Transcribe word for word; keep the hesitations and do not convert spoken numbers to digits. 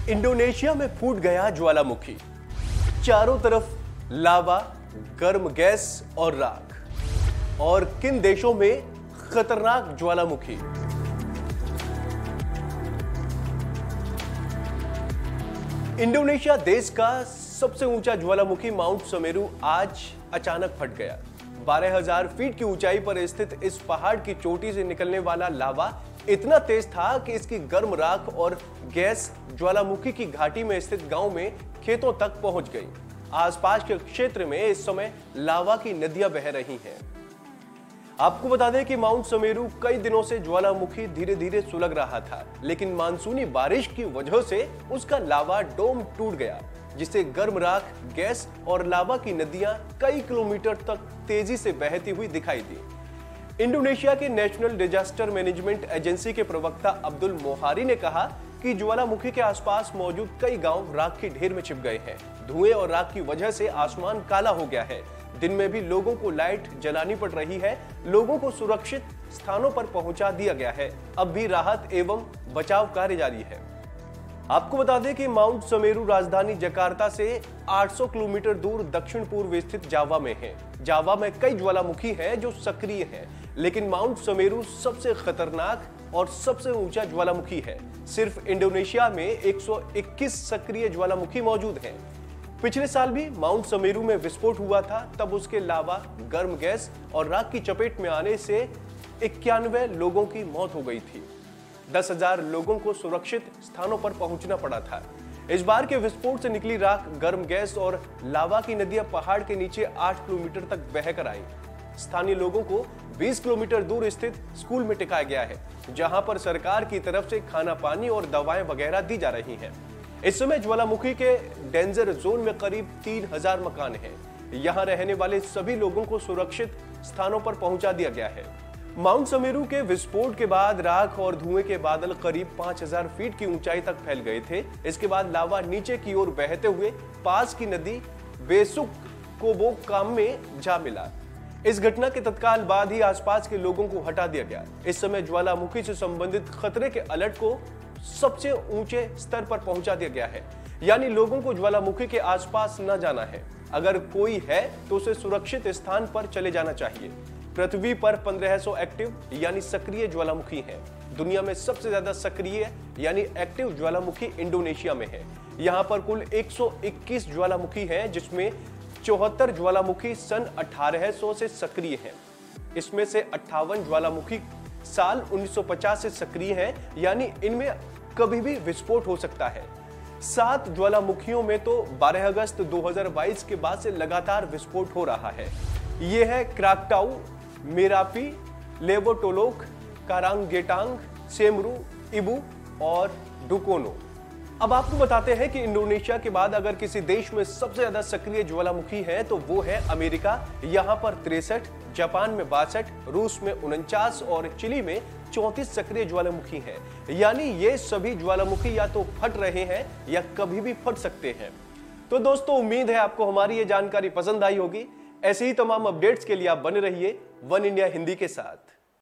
Indonesia में फूट गया ज्वालामुखी। चारों तरफ लावा, गर्म गैस और राख। और किन देशों में खतरनाक ज्वालामुखी? इंडोनेशिया देश का सबसे ऊंचा ज्वालामुखी माउंट समेरु आज अचानक फट गया। बारह हज़ार फीट की ऊंचाई पर स्थित इस पहाड़ की चोटी से निकलने वाला लावा इतना तेज था कि इसकी गर्म राख और गैस ज्वालामुखी की घाटी में स्थित गांव में खेतों तक पहुंच गई। आसपास के क्षेत्र में इस समय लावा की नदियां बह रही हैं। आपको बता दें कि माउंट समेरु कई दिनों से ज्वालामुखी धीरे धीरे सुलग रहा था, लेकिन मानसूनी बारिश की वजह से उसका लावा डोम टूट गया, जिससे गर्म राख, गैस और लावा की नदियां कई किलोमीटर तक तेजी से बहती हुई दिखाई दी। इंडोनेशिया के नेशनल डिजास्टर मैनेजमेंट एजेंसी के प्रवक्ता अब्दुल मोहारी ने कहा कि ज्वालामुखी के आसपास मौजूद कई गांव राख के ढेर में छिप गए हैं। धुएं और राख की वजह से आसमान काला हो गया है। दिन में भी लोगों को लाइट जलानी पड़ रही है। लोगों को सुरक्षित स्थानों पर पहुंचा दिया गया है। अब भी राहत एवं बचाव कार्य जारी है। आपको बता दें कि माउंट समेरु राजधानी जकार्ता से आठ सौ किलोमीटर दूर दक्षिण पूर्व स्थित जावा में है। जावा में कई ज्वालामुखी हैं जो सक्रिय हैं, लेकिन माउंट समेरु सबसे खतरनाक और सबसे ऊंचा ज्वालामुखी है। सिर्फ इंडोनेशिया में एक सौ इक्कीस सक्रिय ज्वालामुखी मौजूद हैं। पिछले साल भी माउंट समेरु में विस्फोट हुआ था, तब उसके लावा, गर्म गैस और राख की चपेट में आने से इक्यानवे लोगों की मौत हो गई थी। दस हजार लोगों को सुरक्षित स्थानों पर पहुंचना पड़ा था। इस बार के विस्फोट से निकली राख, गर्म गैस और लावा की नदियां पहाड़ के नीचे आठ किलोमीटर तक बहकर आई। स्थानीय लोगों को बीस किलोमीटर दूर स्थित स्कूल में टिकाया गया है, जहां पर सरकार की तरफ से खाना पानी और दवाएं वगैरह दी जा रही हैं। इस समय ज्वालामुखी के डेंजर जोन में करीब तीन हजार मकान हैं। यहां रहने वाले सभी लोगों को सुरक्षित स्थानों पर पहुंचा दिया गया है। माउंट समेरु के विस्फोट के बाद राख और धुएं के बादल करीब पाँच हज़ार फीट की ऊंचाई तक फैल गए थे। इसके बाद लावा नीचे की ओर बहते हुए पास की नदी बेसुक कोबोकाम में जा मिला। इस घटना के तत्काल बाद ही आसपास के लोगों को हटा दिया गया। इस समय ज्वालामुखी से संबंधित खतरे के अलर्ट को सबसे ऊंचे स्तर पर पहुंचा दिया गया है, यानी लोगों को ज्वालामुखी के आसपास न जाना है। अगर कोई है तो उसे सुरक्षित स्थान पर चले जाना चाहिए। पृथ्वी पर पंद्रह सौ एक्टिव यानी सक्रिय ज्वालामुखी हैं। दुनिया में सबसे ज्यादा सक्रिय यानी एक्टिव ज्वालामुखी इंडोनेशिया में है। यहाँ पर कुल एक सौ इक्कीस ज्वालामुखी हैं, जिसमें चौहत्तर ज्वालामुखी सन अठारह सौ से सक्रिय हैं। इसमें से अट्ठावन ज्वालामुखी साल उन्नीस सौ पचास से सक्रिय हैं, यानी इनमें कभी भी विस्फोट हो सकता है। सात ज्वालामुखियों में तो बारह अगस्त दो हज़ार बाईस के बाद से लगातार विस्फोट हो रहा है। ये है क्राकटाउ, मेरापी, लेवोटोलोक, कारांगेटांग, सेमरू, इबू और डुकोनो। अब आपको बताते हैं कि इंडोनेशिया के बाद अगर किसी देश में सबसे ज्यादा सक्रिय ज्वालामुखी है तो वो है अमेरिका। यहाँ पर तिरसठ, जापान में बासठ, रूस में उनचास और चिली में चौंतीस सक्रिय ज्वालामुखी हैं। यानी ये सभी ज्वालामुखी या तो फट रहे हैं या कभी भी फट सकते हैं। तो दोस्तों, उम्मीद है आपको हमारी ये जानकारी पसंद आई होगी। ऐसे ही तमाम अपडेट्स के लिए आप बने रहिए वन इंडिया हिंदी के साथ।